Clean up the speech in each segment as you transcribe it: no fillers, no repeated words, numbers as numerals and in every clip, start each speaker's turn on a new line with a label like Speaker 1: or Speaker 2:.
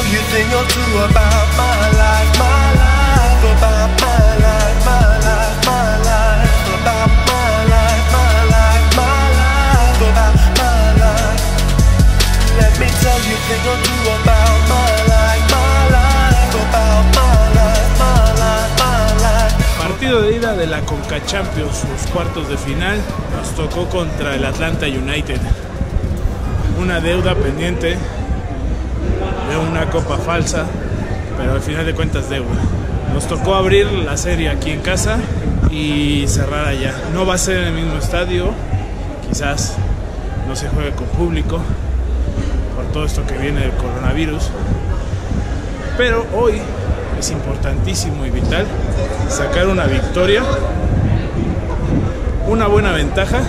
Speaker 1: you a thing or two about my life, about my life, about my life. Let me tell you a thing or two about my life, about my life.
Speaker 2: Partido de ida de la Conca Champions, los cuartos de final. Nos tocó contra el Atlanta United. Una deuda pendiente de una copa falsa, pero al final de cuentas deuda. Nos tocó abrir la serie aquí en casa y cerrar allá. No va a ser en el mismo estadio, quizás no se juegue con público por todo esto que viene del coronavirus, pero hoy es importantísimo y vital sacar una victoria, una buena ventaja.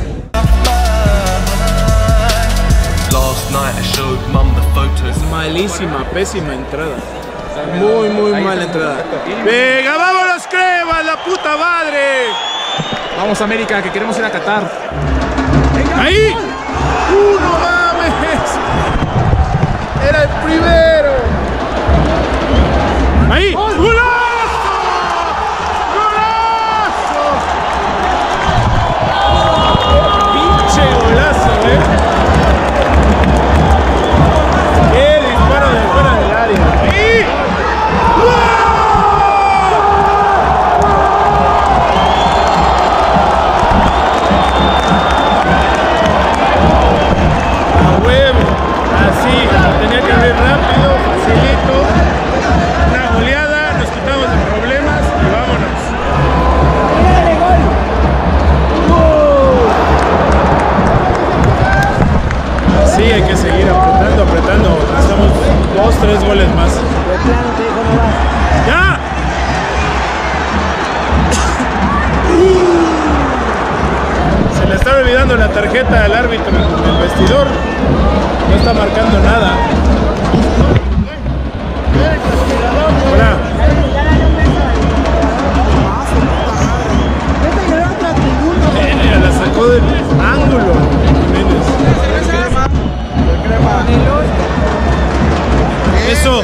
Speaker 2: Malísima, pésima entrada. Muy mala entrada. ¡Venga, vámonos, Crema, la puta madre!
Speaker 3: Vamos, América, que queremos ir a Qatar.
Speaker 2: ¡Ahí! ¡No mames! ¡Era el primero! ¡Ahí! ¡Golazo! ¡Golazo! ¡Pinche golazo, ¡Qué disparo de fuera del área! ¡Ahí! ¡A huevo! Así, tenía que abrir rápido, facilito. Una goleada, nos quitamos de problemas y vámonos. Sí, hay que seguir apretando. Necesitamos 2-3 goles más. ¡Ya! Se le está olvidando la tarjeta al árbitro en el vestidor. No está marcando nada. Hola. La sacó del ángulo. Eso.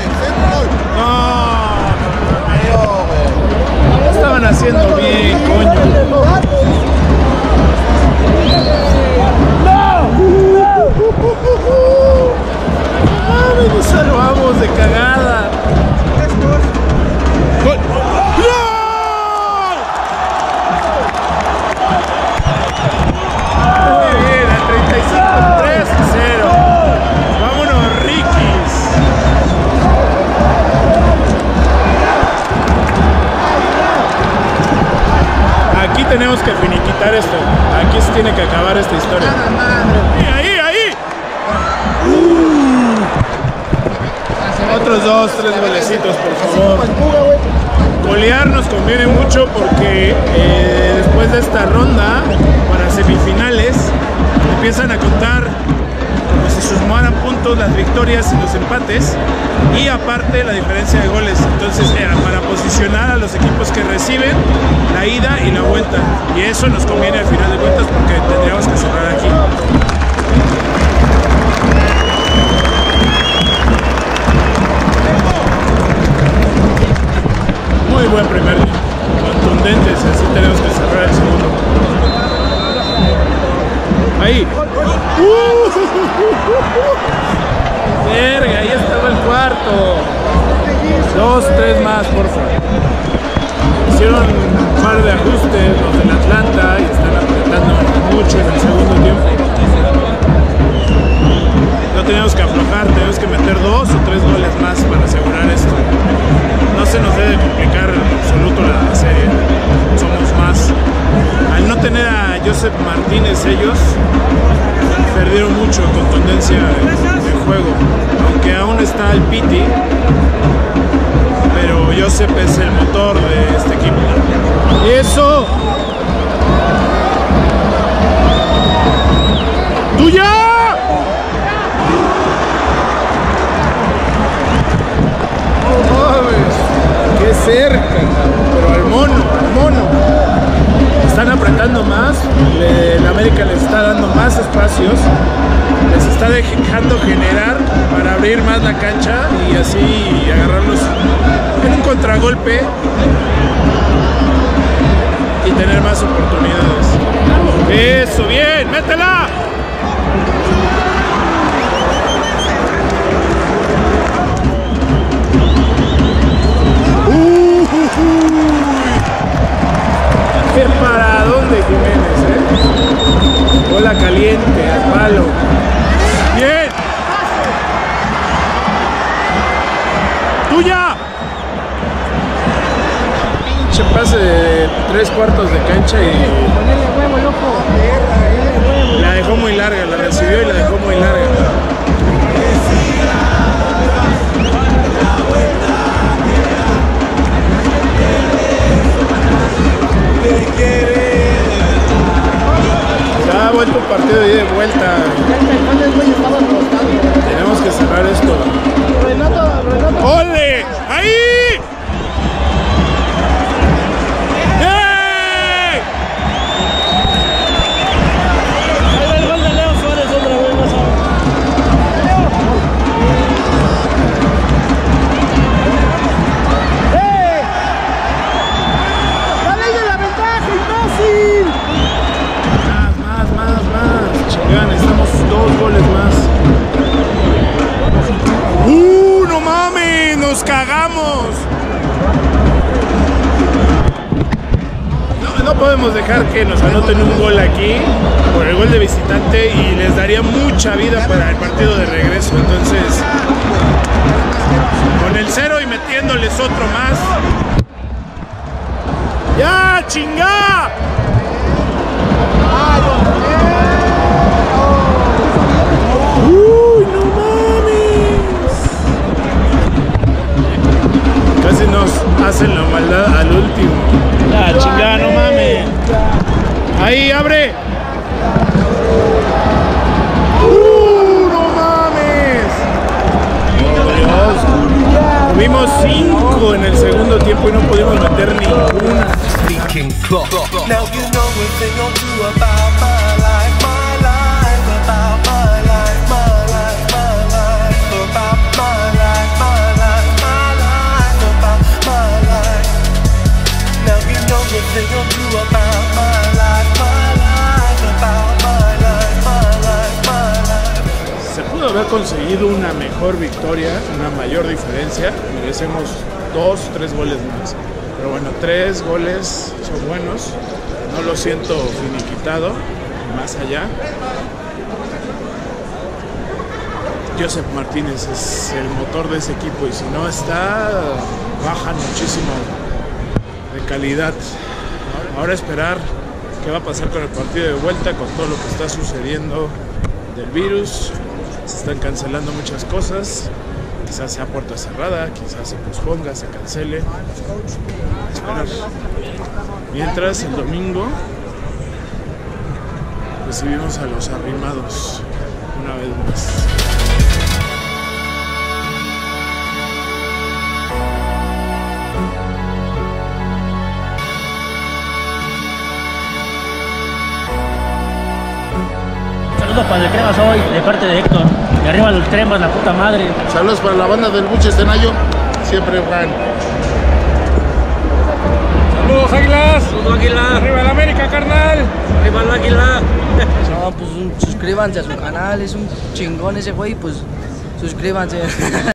Speaker 2: No. Estaban haciendo bien, coño. Nos salvamos de cagada. ¡Gol! Muy bien, al 35, 3-0. Vámonos, Rikis. Aquí tenemos que finiquitar esto. Aquí se tiene que acabar esta historia. ¡Ahí! Otros 2-3 golecitos, por favor. Golear nos conviene mucho porque después de esta ronda, para semifinales, empiezan a contar como si sumaran puntos las victorias y los empates, y aparte la diferencia de goles. Entonces era para posicionar a los equipos que reciben la ida y la vuelta, y eso nos conviene al final de cuentas porque tendríamos que cerrar aquí. Muy buen primer, contundentes, así tenemos que cerrar el segundo. Ahí. Verga, ahí estaba el cuarto. 2-3 más, por favor. Hicieron un par de ajustes los del Atlanta y están apretando mucho en el segundo tiempo. No tenemos que aflojar, tenemos que meter 2 o 3 goles más para asegurar esto. No se nos debe complicar en absoluto la serie. Somos más. Al no tener a Josep Martínez, ellos perdieron mucho contundencia de juego. Aunque aún está el Piti, pero Josep es el motor de este equipo. ¡Y eso! ¡Tuya! ¡Qué cerca! Pero al mono. Están apretando más, el América les está dando más espacios, les está dejando generar para abrir abrir más la cancha y así agarrarlos en un contragolpe y tener más oportunidades. Eso, bien, métela. Qué paradón de Jiménez, bola caliente, al palo. Bien. ¡Tuya! Pinche pase de 3/4 de cancha y la dejó muy larga, la recibió y la dejó muy larga. Ya ha vuelto un partido de ida y vuelta. Tenemos que cerrar esto. ¡Ole! ¡Ahí! ¡Hey!
Speaker 4: Ahí va el gol de Leo Suárez otra vez, más ¡dale de la ventaja, imbécil!
Speaker 2: Más. Chingón, necesitamos 2 goles más. ¡No mames! ¡Nos cagamos! No podemos dejar que nos anoten un gol aquí por el gol de visitante y les daría mucha vida para el partido de regreso. Entonces, con el 0 y metiéndoles otro más. ¡Ya, chingá! ¡Uy, no mames! Casi nos hacen la maldad al último. ¡Ya, chingá, no mames! ¡Ahí, abre! ¡No mames! ¡Oh, Dios! Tuvimos 5 en el segundo tiempo y no pudimos meter ninguna.
Speaker 1: Now you know a thing or two about my life, about my life, about Now you know a thing or two about my life,
Speaker 2: Se pudo haber conseguido una mejor victoria, una mayor diferencia. Merecemos 2-3 goles más. Pero bueno, 3 goles son buenos. No lo siento finiquitado, más allá. Joseph Martínez es el motor de ese equipo y si no está, bajan muchísimo de calidad. Ahora esperar qué va a pasar con el partido de vuelta, con todo lo que está sucediendo del virus. Se están cancelando muchas cosas, quizás sea puerta cerrada, quizás se posponga, se cancele. Esperar. Mientras el domingo recibimos a los arrimados una vez más.
Speaker 4: Saludos para el Cremas hoy, de parte de Héctor. Y arriba los Cremas, la puta madre.
Speaker 5: Saludos para la banda del Buches Tenayo, siempre van.
Speaker 2: ¡Saludos, Águilas!
Speaker 4: Saludos, Águila.
Speaker 2: ¡Arriba el América, carnal!
Speaker 4: Arriba el Águila.
Speaker 6: No, pues suscríbanse a su canal, es un chingón ese güey, pues suscríbanse.